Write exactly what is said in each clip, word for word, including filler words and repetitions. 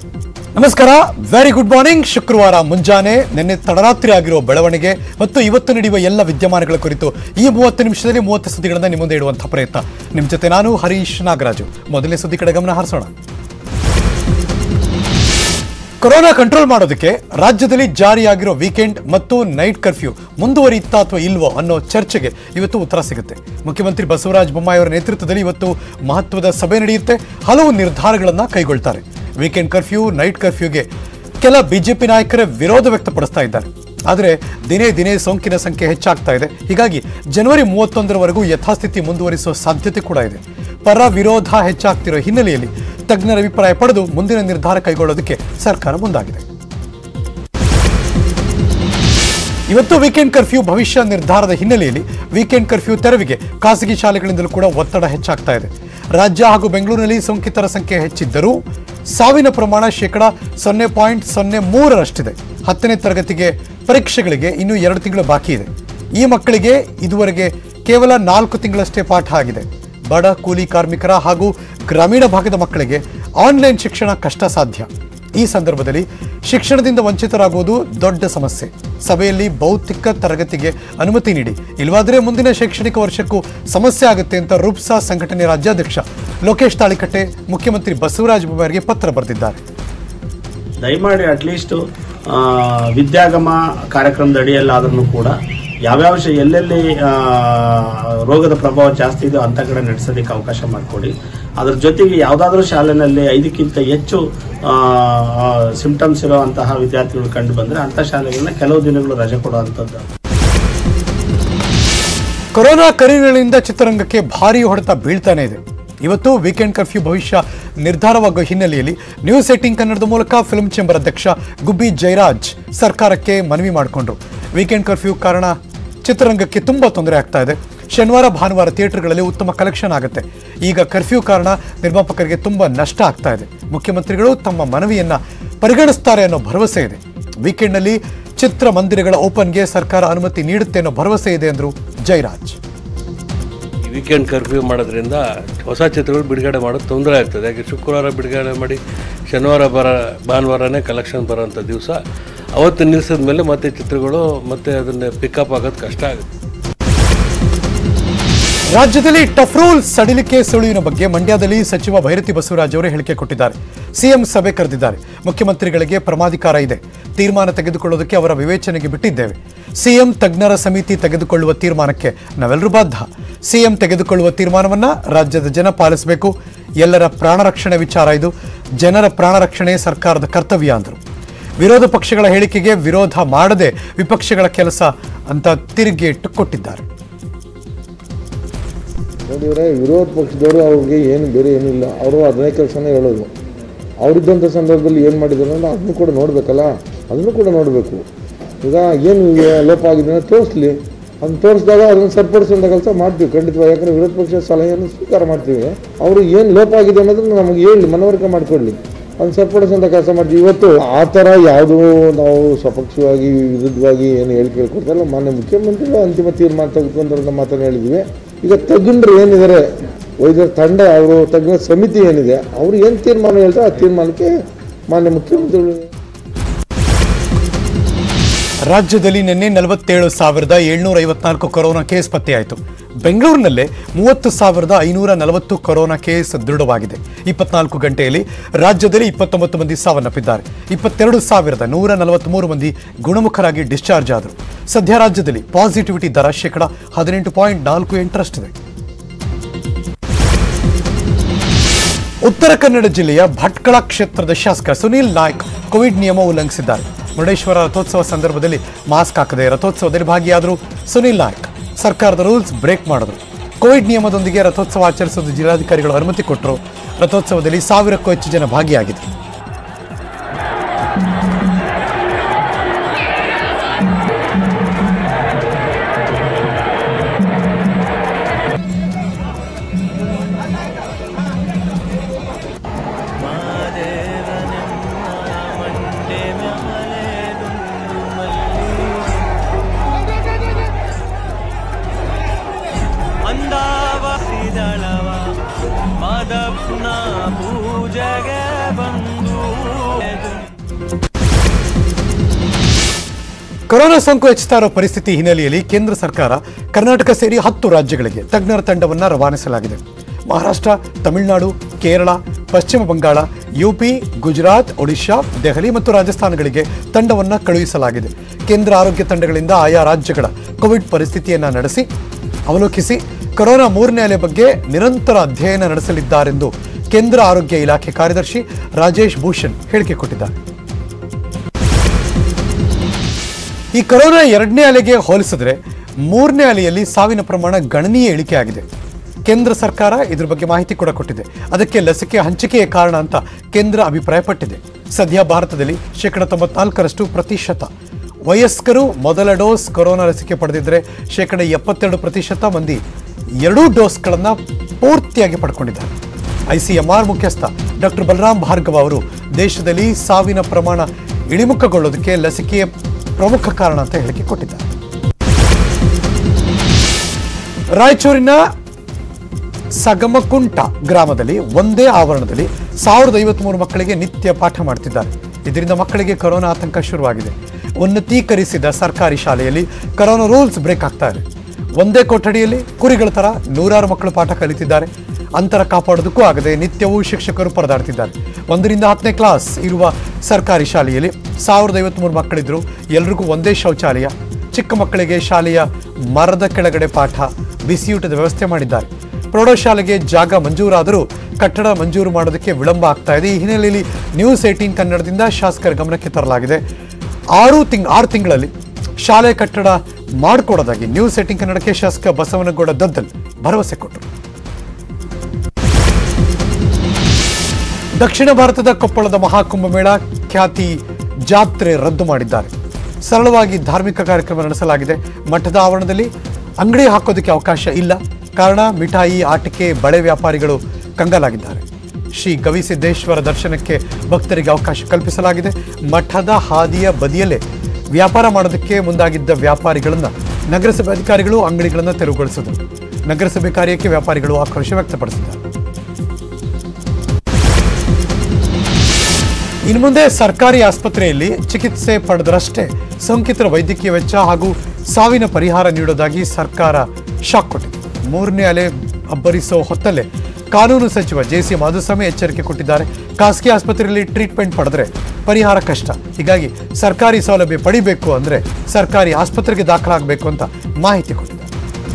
ನಮಸ್ಕಾರ, very good morning. ಶುಕ್ರವಾರ ಮುಂಜಾನೆ ನಿನ್ನೆ ತಡರಾತ್ರಿ ಆಗಿರುವ ಬೆಳವಣಿಗೆ ಮತ್ತು ಇವತ್ತು ನಡೆಯುವ ಎಲ್ಲ ವಿದ್ಯಮಾನಗಳ ಕುರಿತು ಈ ಮೂವತ್ತು ನಿಮಿಷದಲ್ಲಿ ಮೂವತ್ತು ಸುದ್ದಿಗಳನ್ನು ನಿಮ್ಮ ಮುಂದೆ ಇಡುವಂತಹ ಪ್ರಯತ್ನ. ನಿಮ್ಮ ಜೊತೆ ನಾನು ಹರೀಶ್ ನಾಗರಾಜು. ಮೊದಲನೇ ಸುದ್ದಿ ಕಡೆ ಗಮನ ಹರಿಸೋಣ. ಕೊರೋನಾ ಕಂಟ್ರೋಲ್ ಮಾಡೋದಕ್ಕೆ ರಾಜ್ಯದಲ್ಲಿ ಜಾರಿಯಾಗಿರೋ ವೀಕೆಂಡ್ ಮತ್ತು ನೈಟ್ ಕರ್ಫ್ಯೂ ಮುಂದುವರಿಯುತ್ತಾ ಅಥವಾ ಇಲ್ವೋ ಅನ್ನೋ ಚರ್ಚೆಗೆ ಇವತ್ತು ಉತ್ತರ ಸಿಗುತ್ತೆ. ಮುಖ್ಯಮಂತ್ರಿ ಬಸವರಾಜ ಬೊಮ್ಮಾಯಿ ಅವರ ನೇತೃತ್ವದಲ್ಲಿ ಇವತ್ತು ಮಹತ್ವದ ಸಭೆ ನಡೆಯುತ್ತೆ. ಹಲವು ನಿರ್ಧಾರಗಳನ್ನು ಕೈಗೊಳ್ತಾರೆ. ವೀಕೆಂಡ್ ಕರ್ಫ್ಯೂ, ನೈಟ್ ಕರ್ಫ್ಯೂಗೆ ಕೆಲ ಬಿಜೆಪಿ ನಾಯಕರೇ ವಿರೋಧ ವ್ಯಕ್ತಪಡಿಸ್ತಾ ಇದ್ದಾರೆ. ಆದರೆ ದಿನೇ ದಿನೇ ಸೋಂಕಿನ ಸಂಖ್ಯೆ ಹೆಚ್ಚಾಗ್ತಾ ಇದೆ. ಹೀಗಾಗಿ ಜನವರಿ ಮೂವತ್ತೊಂದರವರೆಗೂ ಯಥಾಸ್ಥಿತಿ ಮುಂದುವರಿಸುವ ಸಾಧ್ಯತೆ ಕೂಡ ಇದೆ. ಪರ ವಿರೋಧ ಹೆಚ್ಚಾಗ್ತಿರೋ ಹಿನ್ನೆಲೆಯಲ್ಲಿ ತಜ್ಞರ ಅಭಿಪ್ರಾಯ ಪಡೆದು ಮುಂದಿನ ನಿರ್ಧಾರ ಕೈಗೊಳ್ಳೋದಕ್ಕೆ ಸರ್ಕಾರ ಮುಂದಾಗಿದೆ. ಇವತ್ತು ವೀಕೆಂಡ್ ಕರ್ಫ್ಯೂ ಭವಿಷ್ಯ ನಿರ್ಧಾರದ ಹಿನ್ನೆಲೆಯಲ್ಲಿ ವೀಕೆಂಡ್ ಕರ್ಫ್ಯೂ ತೆರವಿಗೆ ಖಾಸಗಿ ಶಾಲೆಗಳಿಂದಲೂ ಕೂಡ ಒತ್ತಡ ಹೆಚ್ಚಾಗ್ತಾ ಇದೆ. ರಾಜ್ಯ ಹಾಗೂ ಬೆಂಗಳೂರಿನಲ್ಲಿ ಸೋಂಕಿತರ ಸಂಖ್ಯೆ ಹೆಚ್ಚಿದ್ದರೂ ಸಾವಿನ ಪ್ರಮಾಣ ಶೇಕಡ ಸೊನ್ನೆ ಪಾಯಿಂಟ್ ಸೊನ್ನೆ ಮೂರರಷ್ಟಿದೆ. ಹತ್ತನೇ ತರಗತಿಗೆ ಪರೀಕ್ಷೆಗಳಿಗೆ ಇನ್ನೂ ಎರಡು ತಿಂಗಳು ಬಾಕಿ ಇದೆ. ಈ ಮಕ್ಕಳಿಗೆ ಇದುವರೆಗೆ ಕೇವಲ ನಾಲ್ಕು ತಿಂಗಳಷ್ಟೇ ಪಾಠ ಆಗಿದೆ. ಬಡ ಕೂಲಿ ಕಾರ್ಮಿಕರ ಹಾಗೂ ಗ್ರಾಮೀಣ ಭಾಗದ ಮಕ್ಕಳಿಗೆ ಆನ್ಲೈನ್ ಶಿಕ್ಷಣ ಕಷ್ಟ ಸಾಧ್ಯ. ಈ ಸಂದರ್ಭದಲ್ಲಿ ಶಿಕ್ಷಣದಿಂದ ವಂಚಿತರಾಗುವುದು ದೊಡ್ಡ ಸಮಸ್ಯೆ. ಸಭೆಯಲ್ಲಿ ಭೌತಿಕ ತರಗತಿಗೆ ಅನುಮತಿ ನೀಡಿ, ಇಲ್ಲವಾದರೆ ಮುಂದಿನ ಶೈಕ್ಷಣಿಕ ವರ್ಷಕ್ಕೂ ಸಮಸ್ಯೆ ಆಗುತ್ತೆ ಅಂತ ರೂಪ್ಸಾ ಸಂಘಟನೆ ರಾಜ್ಯಾಧ್ಯಕ್ಷ ಲೋಕೇಶ್ ತಾಳಿಕಟ್ಟೆ ಮುಖ್ಯಮಂತ್ರಿ ಬಸವರಾಜ ಬೊಮ್ಮಾಯಿಗೆ ಪತ್ರ ಬರೆದಿದ್ದಾರೆ. ದಯಮಾಡಿ ಅಟ್ಲೀಸ್ಟ್ ವಿದ್ಯಾಗಮ ಕಾರ್ಯಕ್ರಮದ ಅಡಿಯಲ್ಲಾದ್ರೂ ಕೂಡ ಯಾವ್ಯಾವ ಎಲ್ಲೆಲ್ಲಿ ರೋಗದ ಪ್ರಭಾವ ಜಾಸ್ತಿ ಇದೆಯೋ ಅಂತ ಕಡೆ ನಡೆಸೋದಕ್ಕೆ ಅವಕಾಶ ಮಾಡಿಕೊಡಿ. ಅದ್ರ ಜೊತೆಗೆ ಯಾವುದಾದ್ರೂ ಶಾಲೆಯಲ್ಲಿ ಐದಕ್ಕಿಂತ ಹೆಚ್ಚು ಸಿಂಪ್ಟಮ್ಸ್ ಇರುವಂತಹ ವಿದ್ಯಾರ್ಥಿಗಳು ಕಂಡು ಬಂದರೆ ಅಂಥ ಶಾಲೆಗಳನ್ನ ಕೆಲವು ದಿನಗಳು ರಜೆ ಕೊಡುವಂಥದ್ದು. ಕೊರೋನಾ ಕರಿನೆಲೆಯಿಂದ ಚಿತ್ರರಂಗಕ್ಕೆ ಭಾರೀ ಹೊಡೆತ ಬೀಳ್ತಾನೆ ಇದೆ. ಇವತ್ತು ವೀಕೆಂಡ್ ಕರ್ಫ್ಯೂ ಭವಿಷ್ಯ ನಿರ್ಧಾರವಾಗುವ ಹಿನ್ನೆಲೆಯಲ್ಲಿ ನ್ಯೂಸ್ ಏಟೀನ್ ಕನ್ನಡದ ಮೂಲಕ ಫಿಲ್ಮ್ ಚೇಂಬರ್ ಅಧ್ಯಕ್ಷ ಗುಬ್ಬಿ ಜಯರಾಜ್ ಸರ್ಕಾರಕ್ಕೆ ಮನವಿ ಮಾಡಿಕೊಂಡ್ರು. ವೀಕೆಂಡ್ ಕರ್ಫ್ಯೂ ಕಾರಣ ಚಿತ್ರರಂಗಕ್ಕೆ ತುಂಬಾ ತೊಂದರೆ ಆಗ್ತಾ ಇದೆ. ಶನಿವಾರ ಭಾನುವಾರ ಥಿಯೇಟರ್ಗಳಲ್ಲಿ ಉತ್ತಮ ಕಲೆಕ್ಷನ್ ಆಗುತ್ತೆ. ಈಗ ಕರ್ಫ್ಯೂ ಕಾರಣ ನಿರ್ಮಾಪಕರಿಗೆ ತುಂಬಾ ನಷ್ಟ ಆಗ್ತಾ ಇದೆ. ಮುಖ್ಯಮಂತ್ರಿಗಳು ತಮ್ಮ ಮನವಿಯನ್ನ ಪರಿಗಣಿಸ್ತಾರೆ ಅನ್ನೋ ಭರವಸೆ ಇದೆ. ವೀಕೆಂಡ್ನಲ್ಲಿ ಚಿತ್ರಮಂದಿರಗಳ ಓಪನ್ಗೆ ಸರ್ಕಾರ ಅನುಮತಿ ನೀಡುತ್ತೆ ಅನ್ನೋ ಭರವಸೆ ಇದೆ ಎಂದರು ಜಯರಾಜ್. ವೀಕೆಂಡ್ ಕರ್ಫ್ಯೂ ಮಾಡೋದ್ರಿಂದ ಹೊಸ ಚಿತ್ರಗಳು ಬಿಡುಗಡೆ ಮಾಡೋದು ತೊಂದರೆ ಆಗ್ತದೆ. ಯಾಕೆ ಶುಕ್ರವಾರ ಬಿಡುಗಡೆ ಮಾಡಿ ಶನಿವಾರ ಬರ ಭಾನುವಾರನೇ ಕಲೆಕ್ಷನ್ ಬರೋಂಥ ದಿವಸ ಅವತ್ತು ನಿಲ್ಲಿಸಿದ ಮೇಲೆ ಮತ್ತೆ ಚಿತ್ರಗಳು ಮತ್ತೆ ಅದನ್ನು ಪಿಕಪ್ ಆಗೋದು ಕಷ್ಟ ಆಗುತ್ತೆ. ರಾಜ್ಯದಲ್ಲಿ ಟಫ್ ರೂಲ್ ಸಡಿಲಿಕೆ ಸುಳಿವಿನ ಬಗ್ಗೆ ಮಂಡ್ಯದಲ್ಲಿ ಸಚಿವ ಭೈರತಿ ಬಸವರಾಜ್ ಅವರು ಹೇಳಿಕೆ ಕೊಟ್ಟಿದ್ದಾರೆ. ಸಿಎಂ ಸಭೆ ಕರೆದಿದ್ದಾರೆ. ಮುಖ್ಯಮಂತ್ರಿಗಳಿಗೆ ಪರಮಾಧಿಕಾರ ಇದೆ. ತೀರ್ಮಾನ ತೆಗೆದುಕೊಳ್ಳೋದಕ್ಕೆ ಅವರ ವಿವೇಚನೆಗೆ ಬಿಟ್ಟಿದ್ದೇವೆ. ಸಿಎಂ ತಜ್ಞರ ಸಮಿತಿ ತೆಗೆದುಕೊಳ್ಳುವ ತೀರ್ಮಾನಕ್ಕೆ ನಾವೆಲ್ಲರೂ ಬಾಧ್ಯ. ಸಿಎಂ ತೆಗೆದುಕೊಳ್ಳುವ ತೀರ್ಮಾನವನ್ನ ರಾಜ್ಯದ ಜನ ಪಾಲಿಸಬೇಕು. ಎಲ್ಲರ ಪ್ರಾಣ ರಕ್ಷಣೆ ವಿಚಾರ ಇದು. ಜನರ ಪ್ರಾಣ ರಕ್ಷಣೆ ಸರ್ಕಾರದ ಕರ್ತವ್ಯ ಅಂದರು. ವಿರೋಧ ಪಕ್ಷಗಳ ಹೇಳಿಕೆಗೆ ವಿರೋಧ ಮಾಡದೆ ವಿಪಕ್ಷಗಳ ಕೆಲಸ ಅಂತ ತಿರುಗೇಟು ಕೊಟ್ಟಿದ್ದಾರೆ. ನೋಡಿದ್ರೆ ವಿರೋಧ ಪಕ್ಷದವರು ಅವ್ರಿಗೆ ಏನು ಬೇರೆ ಏನಿಲ್ಲ, ಅವರು ಅದನ್ನೇ ಕೆಲಸನೇ ಹೇಳೋದು. ಅವರಿದ್ದಂಥ ಸಂದರ್ಭದಲ್ಲಿ ಏನು ಮಾಡಿದ್ರು ಅಂದ್ರೆ ಅದನ್ನು ಕೂಡ ನೋಡಬೇಕಲ್ಲ, ಅದನ್ನು ಕೂಡ ನೋಡಬೇಕು. ಈಗ ಏನು ಲೋಪ ಆಗಿದೆ ಅಂತ ತೋರಿಸ್ಲಿ, ಅದನ್ನು ತೋರಿಸಿದಾಗ ಅದನ್ನು ಸರಿಪಡಿಸುವಂಥ ಕೆಲಸ ಮಾಡ್ತೀವಿ ಖಂಡಿತವಾಗಿ. ಯಾಕಂದರೆ ವಿರೋಧ ಪಕ್ಷದ ಸಲಹೆಯನ್ನು ಸ್ವೀಕಾರ ಮಾಡ್ತೀವಿ. ಅವರು ಏನು ಲೋಪ ಆಗಿದೆ ಅನ್ನೋದನ್ನು ನಮಗೆ ಹೇಳಿ ಮನವರಿಕೆ ಮಾಡಿಕೊಡ್ಲಿ, ಅದನ್ನು ಸರಿಪಡಿಸುವಂಥ ಕೆಲಸ ಮಾಡ್ತೀವಿ. ಇವತ್ತು ಆ ಥರ ಯಾವುದೂ ನಾವು ಸ್ವಪಕ್ಷವಾಗಿ ವಿರುದ್ಧವಾಗಿ ಏನು ಹೇಳಿಕೆ ಹೇಳ್ಕೊಡ್ತಾರಲ್ಲ, ಮಾನ್ಯ ಮುಖ್ಯಮಂತ್ರಿಗಳು ಅಂತಿಮ ತೀರ್ಮಾನ ತೆಗೆದುಕೊಂಡ್ರ ಮಾತನ್ನು ಹೇಳಿದ್ವಿ. ಈಗ ತಜ್ಞರು ಏನಿದ್ದಾರೆ, ವೈದ್ಯರ ತಂಡ, ಅವರು ತಜ್ಞ ಸಮಿತಿ ಏನಿದೆ, ಅವರು ಏನು ತೀರ್ಮಾನ ಹೇಳ್ತಾರೆ ಆ ತೀರ್ಮಾನಕ್ಕೆ ಮಾನ್ಯ ಮುಖ್ಯಮಂತ್ರಿಗಳು. ರಾಜ್ಯದಲ್ಲಿ ನಿನ್ನೆ ನಲವತ್ತೇಳು ಸಾವಿರದ ಏಳ್ನೂರ ಐವತ್ನಾಲ್ಕು ಕೊರೋನಾ ಕೇಸ್ ಪತ್ತೆಯಾಯಿತು. ಬೆಂಗಳೂರಿನಲ್ಲೇ ಮೂವತ್ತು ಸಾವಿರದ ಐನೂರ ನಲವತ್ತು ಕೊರೋನಾ ಕೇಸ್ ದೃಢವಾಗಿದೆ. ಇಪ್ಪತ್ನಾಲ್ಕು ಗಂಟೆಯಲ್ಲಿ ರಾಜ್ಯದಲ್ಲಿ ಇಪ್ಪತ್ತೊಂಬತ್ತು ಮಂದಿ ಸಾವನ್ನಪ್ಪಿದ್ದಾರೆ. ಇಪ್ಪತ್ತೆರಡು ಸಾವಿರದ ನೂರ ನಲವತ್ಮೂರು ಮಂದಿ ಗುಣಮುಖರಾಗಿ ಡಿಸ್ಚಾರ್ಜ್ ಆದರು. ಸದ್ಯ ರಾಜ್ಯದಲ್ಲಿ ಪಾಸಿಟಿವಿಟಿ ದರ ಶೇಕಡ ಹದಿನೆಂಟು ಪಾಯಿಂಟ್ ನಾಲ್ಕು ಎಂಟರಷ್ಟಿದೆ. ಉತ್ತರ ಕನ್ನಡ ಜಿಲ್ಲೆಯ ಭಟ್ಕಳ ಕ್ಷೇತ್ರದ ಶಾಸಕ ಸುನೀಲ್ ನಾಯ್ಕ್ ಕೋವಿಡ್ ನಿಯಮ ಉಲ್ಲಂಘಿಸಿದ್ದಾರೆ. ಮುರುಡೇಶ್ವರ ರಥೋತ್ಸವ ಸಂದರ್ಭದಲ್ಲಿ ಮಾಸ್ಕ್ ಹಾಕದೆ ರಥೋತ್ಸವದಲ್ಲಿ ಭಾಗಿಯಾದರು ಸುನೀಲ್ ನಾಯ್ಕ್. ಸರ್ಕಾರದ ರೂಲ್ಸ್ ಬ್ರೇಕ್ ಮಾಡಿದ್ರು. ಕೋವಿಡ್ ನಿಯಮದೊಂದಿಗೆ ರಥೋತ್ಸವ ಆಚರಿಸಲು ಜಿಲ್ಲಾಧಿಕಾರಿಗಳು ಅನುಮತಿ ಕೊಟ್ಟರು. ರಥೋತ್ಸವದಲ್ಲಿ ಸಾವಿರಕ್ಕೂ ಹೆಚ್ಚು ಜನ ಭಾಗಿಯಾಗಿದ್ದರು. ಮಾದಪ್ಪನ ಪೂಜೆಗೆ ಬಂದ ಕೊರೋನಾ ಸೋಂಕು ಹೆಚ್ಚುತ್ತಾ ಇರೋ ಪರಿಸ್ಥಿತಿ ಹಿನ್ನೆಲೆಯಲ್ಲಿ ಕೇಂದ್ರ ಸರ್ಕಾರ ಕರ್ನಾಟಕ ಸೇರಿ ಹತ್ತು ರಾಜ್ಯಗಳಿಗೆ ತಜ್ಞರ ತಂಡವನ್ನು ರವಾನಿಸಲಾಗಿದೆ. ಮಹಾರಾಷ್ಟ್ರ, ತಮಿಳುನಾಡು, ಕೇರಳ, ಪಶ್ಚಿಮ ಬಂಗಾಳ, ಯುಪಿ, ಗುಜರಾತ್, ಒಡಿಶಾ, ದೆಹಲಿ ಮತ್ತು ರಾಜಸ್ಥಾನಗಳಿಗೆ ತಂಡವನ್ನು ಕಳುಹಿಸಲಾಗಿದೆ. ಕೇಂದ್ರ ಆರೋಗ್ಯ ತಂಡಗಳಿಂದ ಆಯಾ ರಾಜ್ಯಗಳ ಕೋವಿಡ್ ಪರಿಸ್ಥಿತಿಯನ್ನು ನಡೆಸಿ ಅವಲೋಕಿಸಿ ಕೊರೋನಾ ಮೂರನೇ ಅಲೆ ಬಗ್ಗೆ ನಿರಂತರ ಅಧ್ಯಯನ ನಡೆಸಲಿದ್ದಾರೆಂದು ಕೇಂದ್ರ ಆರೋಗ್ಯ ಇಲಾಖೆ ಕಾರ್ಯದರ್ಶಿ ರಾಜೇಶ್ ಭೂಷಣ್ ಹೇಳಿಕೆ ಕೊಟ್ಟಿದ್ದಾರೆ. ಈ ಕೊರೋನಾ ಎರಡನೇ ಅಲೆಗೆ ಹೋಲಿಸಿದ್ರೆ ಮೂರನೇ ಅಲೆಯಲ್ಲಿ ಸಾವಿನ ಪ್ರಮಾಣ ಗಣನೀಯ ಇಳಿಕೆಯಾಗಿದೆ. ಕೇಂದ್ರ ಸರ್ಕಾರ ಇದ್ರ ಬಗ್ಗೆ ಮಾಹಿತಿ ಕೂಡ ಕೊಟ್ಟಿದೆ. ಅದಕ್ಕೆ ಲಸಿಕೆ ಹಂಚಿಕೆಯೇ ಕಾರಣ ಅಂತ ಕೇಂದ್ರ ಅಭಿಪ್ರಾಯಪಟ್ಟಿದೆ. ಸದ್ಯ ಭಾರತದಲ್ಲಿ ಶೇಕಡ ತೊಂಬತ್ನಾಲ್ಕರಷ್ಟು ಪ್ರತಿಶತ ವಯಸ್ಕರು ಮೊದಲ ಡೋಸ್ ಕೊರೋನಾ ಲಸಿಕೆ ಪಡೆದಿದ್ದರೆ ಶೇಕಡ ಎಪ್ಪತ್ತೆರಡು ಪ್ರತಿಶತ ಮಂದಿ ಎರಡೂ ಡೋಸ್ಗಳನ್ನು ಪೂರ್ತಿಯಾಗಿ ಪಡ್ಕೊಂಡಿದ್ದಾರೆ. ಐಸಿಎಂಆರ್ ಮುಖ್ಯಸ್ಥ ಡಾಕ್ಟರ್ ಬಲರಾಮ್ ಭಾರ್ಗವ ಅವರು ದೇಶದಲ್ಲಿ ಸಾವಿನ ಪ್ರಮಾಣ ಇಳಿಮುಖಗೊಳ್ಳೋದಕ್ಕೆ ಲಸಿಕೆಯ ಪ್ರಮುಖ ಕಾರಣ ಅಂತ ಹೇಳಿಕೆ ಕೊಟ್ಟಿದ್ದಾರೆ. ರಾಯಚೂರಿನ ಸಗಮಕುಂಟ ಗ್ರಾಮದಲ್ಲಿ ಒಂದೇ ಆವರಣದಲ್ಲಿ ಸಾವಿರದ ಐವತ್ಮೂರು ಮಕ್ಕಳಿಗೆ ನಿತ್ಯ ಪಾಠ ಮಾಡ್ತಿದ್ದಾರೆ. ಇದರಿಂದ ಮಕ್ಕಳಿಗೆ ಕೊರೋನಾ ಆತಂಕ ಶುರುವಾಗಿದೆ. ಉನ್ನತೀಕರಿಸಿದ ಸರ್ಕಾರಿ ಶಾಲೆಯಲ್ಲಿ ಕೊರೋನಾ ರೂಲ್ಸ್ ಬ್ರೇಕ್ ಆಗ್ತಾ ಇದೆ. ಒಂದೇ ಕೊಠಡಿಯಲ್ಲಿ ಕುರಿಗಳ ತರ ನೂರಾರು ಮಕ್ಕಳು ಪಾಠ ಕಲಿತಿದ್ದಾರೆ. ಅಂತರ ಕಾಪಾಡೋದಕ್ಕೂ ಆಗದೆ ನಿತ್ಯವೂ ಶಿಕ್ಷಕರು ಪರದಾಡ್ತಿದ್ದಾರೆ. ಒಂದರಿಂದ ಹತ್ತನೇ ಕ್ಲಾಸ್ ಇರುವ ಸರ್ಕಾರಿ ಶಾಲೆಯಲ್ಲಿ ಸಾವಿರದ ಐವತ್ಮೂರು ಮಕ್ಕಳಿದ್ರು. ಎಲ್ರಿಗೂ ಒಂದೇ ಶೌಚಾಲಯ. ಚಿಕ್ಕ ಮಕ್ಕಳಿಗೆ ಶಾಲೆಯ ಮರದ ಕೆಳಗಡೆ ಪಾಠ, ಬಿಸಿಯೂಟದ ವ್ಯವಸ್ಥೆ ಮಾಡಿದ್ದಾರೆ. ಪ್ರೌಢಶಾಲೆಗೆ ಜಾಗ ಮಂಜೂರಾದರೂ ಕಟ್ಟಡ ಮಂಜೂರು ಮಾಡೋದಕ್ಕೆ ವಿಳಂಬ ಆಗ್ತಾ ಇದೆ. ಈ ಹಿನ್ನೆಲೆಯಲ್ಲಿ ನ್ಯೂಸ್ ಏಟೀನ್ ಕನ್ನಡದಿಂದ ಶಾಸಕರ ಗಮನಕ್ಕೆ ತರಲಾಗಿದೆ. ಆರು ತಿಂಗ್ ಆರು ತಿಂಗಳಲ್ಲಿ ಶಾಲೆ ಕಟ್ಟಡ ಮಾಡಿಕೊಡೋದಾಗಿ ನ್ಯೂಸ್ ಏಟೀನ್ ಕನ್ನಡಕ್ಕೆ ಶಾಸಕ ಬಸವನಗೌಡ ದದ್ದಲ್ ಭರವಸೆ ಕೊಟ್ಟರು. ದಕ್ಷಿಣ ಭಾರತದ ಕೊಪ್ಪಳದ ಮಹಾಕುಂಭಮೇಳ ಖ್ಯಾತಿ ಜಾತ್ರೆ ರದ್ದು ಮಾಡಿದ್ದಾರೆ. ಸರಳವಾಗಿ ಧಾರ್ಮಿಕ ಕಾರ್ಯಕ್ರಮ ನಡೆಸಲಾಗಿದೆ. ಮಠದ ಆವರಣದಲ್ಲಿ ಅಂಗಡಿ ಹಾಕೋದಕ್ಕೆ ಅವಕಾಶ ಇಲ್ಲ. ಕಾರಣ ಮಿಠಾಯಿ, ಆಟಿಕೆ, ಬಳೆ ವ್ಯಾಪಾರಿಗಳು ಕಂಗಾಲಾಗಿದ್ದಾರೆ. ಶ್ರೀ ಗವಿಸಿದ್ದೇಶ್ವರ ದರ್ಶನಕ್ಕೆ ಭಕ್ತರಿಗೆ ಅವಕಾಶ ಕಲ್ಪಿಸಲಾಗಿದೆ. ಮಠದ ಹಾದಿಯ ಬದಿಯಲ್ಲೇ ವ್ಯಾಪಾರ ಮಾಡೋದಕ್ಕೆ ಮುಂದಾಗಿದ್ದ ವ್ಯಾಪಾರಿಗಳನ್ನು ನಗರಸಭೆ ಅಧಿಕಾರಿಗಳು ಅಂಗಡಿಗಳನ್ನು ತೆರವುಗೊಳಿಸಿದರು. ನಗರಸಭೆ ಕಾರ್ಯಕ್ಕೆ ವ್ಯಾಪಾರಿಗಳು ಆಕ್ರೋಶ ವ್ಯಕ್ತಪಡಿಸಿದ್ದಾರೆ. ಇನ್ನು ಮುಂದೆ ಸರ್ಕಾರಿ ಆಸ್ಪತ್ರೆಯಲ್ಲಿ ಚಿಕಿತ್ಸೆ ಪಡೆದರಷ್ಟೇ ಸೋಂಕಿತರ ವೈದ್ಯಕೀಯ ವೆಚ್ಚ ಹಾಗೂ ಸಾವಿನ ಪರಿಹಾರ ನೀಡೋದಾಗಿ ಸರ್ಕಾರ ಶಾಕ್ ಕೊಟ್ಟಿದೆ. ಮೂರನೇ ಅಲೆ ಅಬ್ಬರಿಸೋ ಹೊತ್ತಲ್ಲೇ ಕಾನೂನು ಸಚಿವ ಜೆ ಸಿ ಮಾಧುಸ್ವಾಮಿ ಎಚ್ಚರಿಕೆ ಕೊಟ್ಟಿದ್ದಾರೆ. ಖಾಸಗಿ ಆಸ್ಪತ್ರೆಯಲ್ಲಿ ಟ್ರೀಟ್ಮೆಂಟ್ ಪಡೆದ್ರೆ ಪರಿಹಾರ ಕಷ್ಟ. ಹೀಗಾಗಿ ಸರ್ಕಾರಿ ಸೌಲಭ್ಯ ಪಡಿಬೇಕು ಅಂದ್ರೆ ಸರ್ಕಾರಿ ಆಸ್ಪತ್ರೆಗೆ ದಾಖಲಾಗಬೇಕು ಅಂತ ಮಾಹಿತಿ ಕೊಟ್ಟಿದ್ದಾರೆ.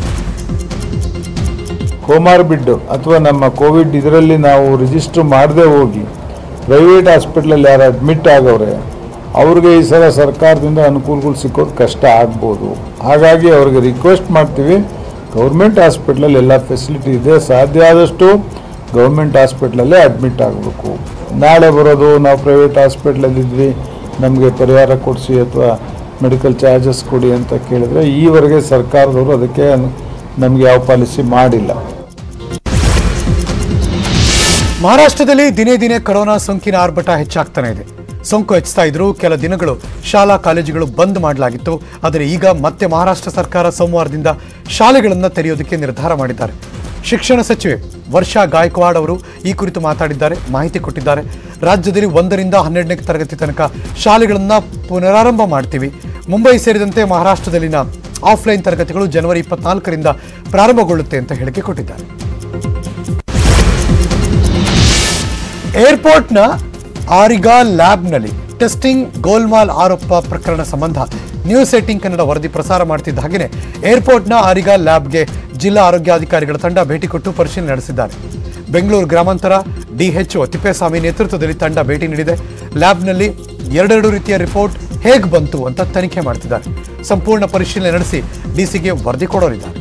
ಕೋಮಾರ್ಬಿಡ್ ಅಥವಾ ನಮ್ಮ ಕೋವಿಡ್ ಇದರಲ್ಲಿ ನಾವು ರಿಜಿಸ್ಟರ್ ಮಾಡದೆ ಹೋಗಿ ಪ್ರೈವೇಟ್ ಹಾಸ್ಪಿಟ್ಲಲ್ಲಿ ಯಾರು ಅಡ್ಮಿಟ್ ಆಗವ್ರೆ ಅವ್ರಿಗೆ ಈ ಸಲ ಸರ್ಕಾರದಿಂದ ಅನುಕೂಲಗಳು ಸಿಕ್ಕೋದು ಕಷ್ಟ ಆಗ್ಬೋದು. ಹಾಗಾಗಿ ಅವ್ರಿಗೆ ರಿಕ್ವೆಸ್ಟ್ ಮಾಡ್ತೀವಿ, ಗೌರ್ಮೆಂಟ್ ಹಾಸ್ಪಿಟ್ಲಲ್ಲಿ ಎಲ್ಲ ಫೆಸಿಲಿಟಿ ಇದೆ, ಸಾಧ್ಯ ಆದಷ್ಟು ಗೌರ್ಮೆಂಟ್ ಹಾಸ್ಪಿಟ್ಲಲ್ಲೇ ಅಡ್ಮಿಟ್ ಆಗಬೇಕು. ನಾಳೆ ಬರೋದು ನಾವು ಪ್ರೈವೇಟ್ ಹಾಸ್ಪಿಟ್ಲಲ್ಲಿದ್ವಿ, ನಮಗೆ ಪರಿಹಾರ ಕೊಡಿಸಿ ಅಥವಾ ಮೆಡಿಕಲ್ ಚಾರ್ಜಸ್ ಕೊಡಿ ಅಂತ ಕೇಳಿದ್ರೆ ಈವರೆಗೆ ಸರ್ಕಾರದವರು ಅದಕ್ಕೆ ನಮಗೆ ಯಾವ ಪಾಲಿಸಿ ಮಾಡಿಲ್ಲ. ಮಹಾರಾಷ್ಟ್ರದಲ್ಲಿ ದಿನೇ ದಿನೇ ಕೊರೋನಾ ಸೋಂಕಿನ ಆರ್ಭಟ ಹೆಚ್ಚಾಗ್ತಾನೆ ಇದೆ. ಸೋಂಕು ಹೆಚ್ಚುತ್ತಾ ಇದ್ರು ಕೆಲ ದಿನಗಳು ಶಾಲಾ ಕಾಲೇಜುಗಳು ಬಂದ್ ಮಾಡಲಾಗಿತ್ತು. ಆದರೆ ಈಗ ಮತ್ತೆ ಮಹಾರಾಷ್ಟ್ರ ಸರ್ಕಾರ ಸೋಮವಾರದಿಂದ ಶಾಲೆಗಳನ್ನು ತೆರೆಯೋದಕ್ಕೆ ನಿರ್ಧಾರ ಮಾಡಿದ್ದಾರೆ. ಶಿಕ್ಷಣ ಸಚಿವೆ ವರ್ಷಾ ಗಾಯಕ್ವಾಡ್ ಅವರು ಈ ಕುರಿತು ಮಾತಾಡಿದ್ದಾರೆ, ಮಾಹಿತಿ ಕೊಟ್ಟಿದ್ದಾರೆ. ರಾಜ್ಯದಲ್ಲಿ ಒಂದರಿಂದ ಹನ್ನೆರಡನೇ ತರಗತಿ ತನಕ ಶಾಲೆಗಳನ್ನು ಪುನರಾರಂಭ ಮಾಡ್ತೀವಿ. ಮುಂಬೈ ಸೇರಿದಂತೆ ಮಹಾರಾಷ್ಟ್ರದಲ್ಲಿನ ಆಫ್ಲೈನ್ ತರಗತಿಗಳು ಜನವರಿ ಇಪ್ಪತ್ನಾಲ್ಕರಿಂದ ಪ್ರಾರಂಭಗೊಳ್ಳುತ್ತೆ ಅಂತ ಹೇಳಿಕೆ ಕೊಟ್ಟಿದ್ದಾರೆ. ಏರ್ಪೋರ್ಟ್ನ ಆರಿಗಾ ಲ್ಯಾಬ್ನಲ್ಲಿ ಟೆಸ್ಟಿಂಗ್ ಗೋಲ್ಮಾಲ್ ಆರೋಪ ಪ್ರಕರಣ ಸಂಬಂಧ ನ್ಯೂಸ್ ಏಟೀನ್ ಕನ್ನಡ ವರದಿ ಪ್ರಸಾರ ಮಾಡ್ತಿದ್ದ ಹಾಗೆಯೇ ಏರ್ಪೋರ್ಟ್ನ ಆರಿಗಾ ಲ್ಯಾಬ್ಗೆ ಜಿಲ್ಲಾ ಆರೋಗ್ಯಾಧಿಕಾರಿಗಳ ತಂಡ ಭೇಟಿ ಕೊಟ್ಟು ಪರಿಶೀಲನೆ ನಡೆಸಿದ್ದಾರೆ. ಬೆಂಗಳೂರು ಗ್ರಾಮಾಂತರ ಡಿಎಚ್ಒ ತಿಪ್ಪೇಸ್ವಾಮಿ ನೇತೃತ್ವದಲ್ಲಿ ತಂಡ ಭೇಟಿ ನೀಡಿದೆ. ಲ್ಯಾಬ್ನಲ್ಲಿ ಎರಡೆರಡು ರೀತಿಯ ರಿಪೋರ್ಟ್ ಹೇಗೆ ಬಂತು ಅಂತ ತನಿಖೆ ಮಾಡ್ತಿದ್ದಾರೆ. ಸಂಪೂರ್ಣ ಪರಿಶೀಲನೆ ನಡೆಸಿ ಡಿಸಿಗೆ ವರದಿ ಕೊಡೋರಿದ್ದಾರೆ.